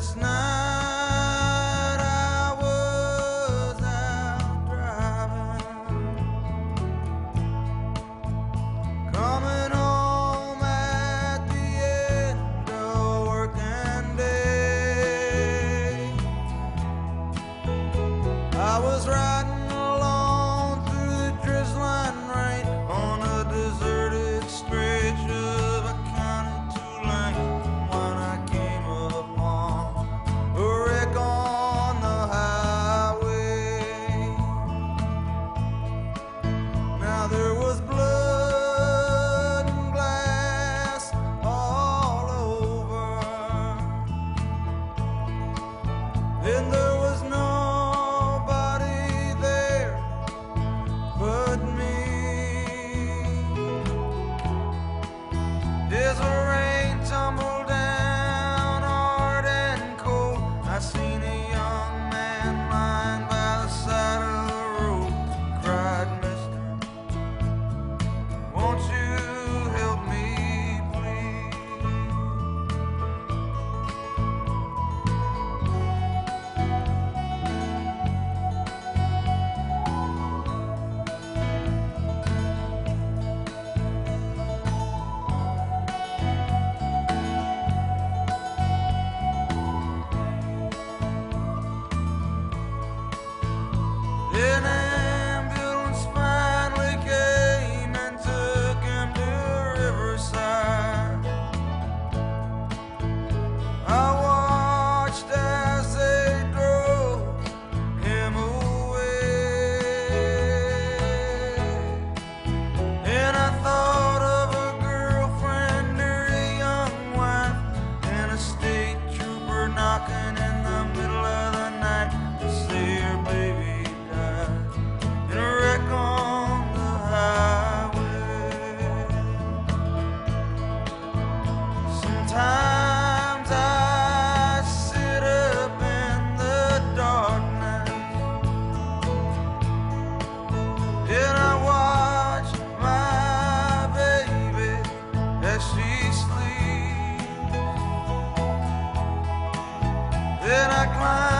last night I was out driving, coming home at the end of working day. I was riding along through the drizzling rain on a deserted stretch of a county two-lane when I came upon a wreck on the highway. Now there was blood and glass all over, and there was nobody there but me. As the rain tumbled down hard and cold, I seen a young man lying by the side of the road. Cried, "Mister, won't you help me, please?" An ambulance finally came and took him to Riverside. I watched as they drove him away, and I thought of a girlfriend or a young wife and a state trooper knocking in the middle of the night to say her baby in a wreck on the highway. Sometimes I sit up in the darkness and I watch my baby as she sleeps, and I climb